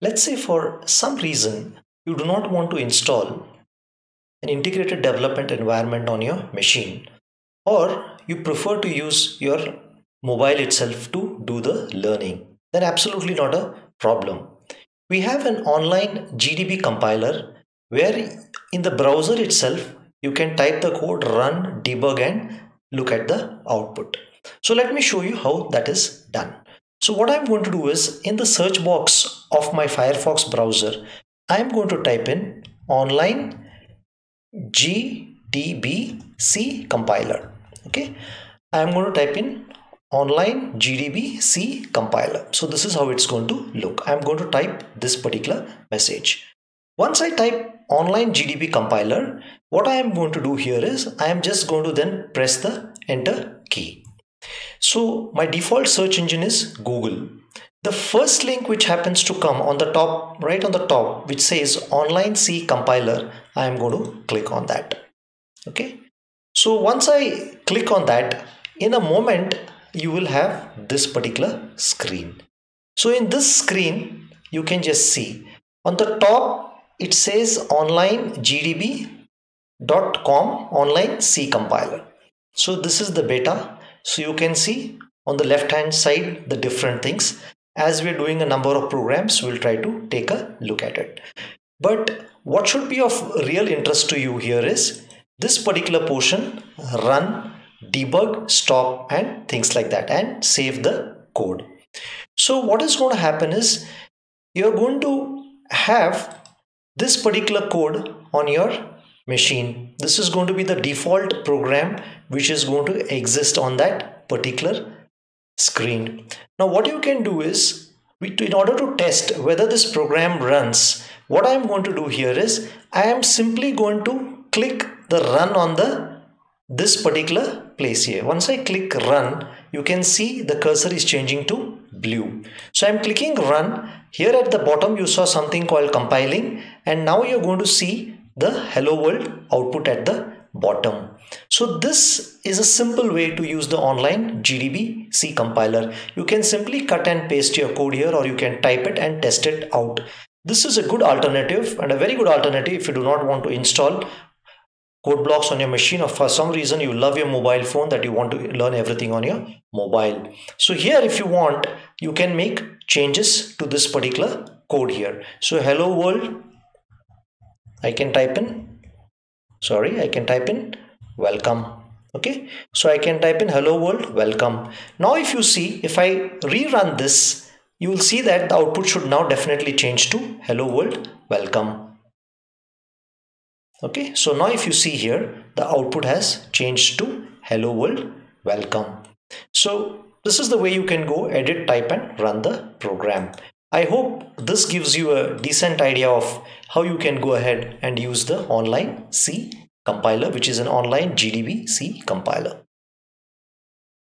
Let's say for some reason you do not want to install an integrated development environment on your machine, or you prefer to use your mobile itself to do the learning, then absolutely not a problem. We have an online GDB compiler where in the browser itself you can type the code, run, debug, and look at the output. So let me show you how that is done. So what I'm going to do is, in the search box of my Firefox browser, I'm going to type in online GDBC compiler. Okay, I'm going to type in online GDBC compiler. So this is how it's going to look. I'm going to type this particular message. Once I type online GDB compiler, what I am going to do here is I am just going to then press the enter key. So my default search engine is Google. The first link which happens to come on the top, right on the top, which says online C compiler, I am going to click on that. Okay. So once I click on that, in a moment you will have this particular screen. So in this screen, you can just see on the top it says online gdb.com online C compiler. So this is the beta. So you can see on the left hand side the different things. As we're doing a number of programs, we'll try to take a look at it. But what should be of real interest to you here is this particular portion: run, debug, stop, and things like that, and save the code. So what is going to happen is you're going to have this particular code on your machine. This is going to be the default program which is going to exist on that particular screen. Now what you can do is, in order to test whether this program runs, what I am going to do here is I am simply going to click the run on this particular place here. Once I click run, you can see the cursor is changing to blue. So I'm clicking run. Here at the bottom you saw something called compiling, and now you're going to see the hello world output at the bottom. So this is a simple way to use the online GDB C compiler. You can simply cut and paste your code here, or you can type it and test it out. This is a good alternative, and a very good alternative if you do not want to install code blocks on your machine, or for some reason you love your mobile phone that you want to learn everything on your mobile. So here, if you want, you can make changes to this particular code here. So hello world, I can type in welcome. Okay, so I can type in hello world welcome. Now if you see, if I rerun this, you will see that the output should now definitely change to hello world welcome. Okay, so now if you see here, the output has changed to hello world welcome. So this is the way you can go edit, type, and run the program. I hope this gives you a decent idea of how you can go ahead and use the online C compiler, which is an online GDB C compiler.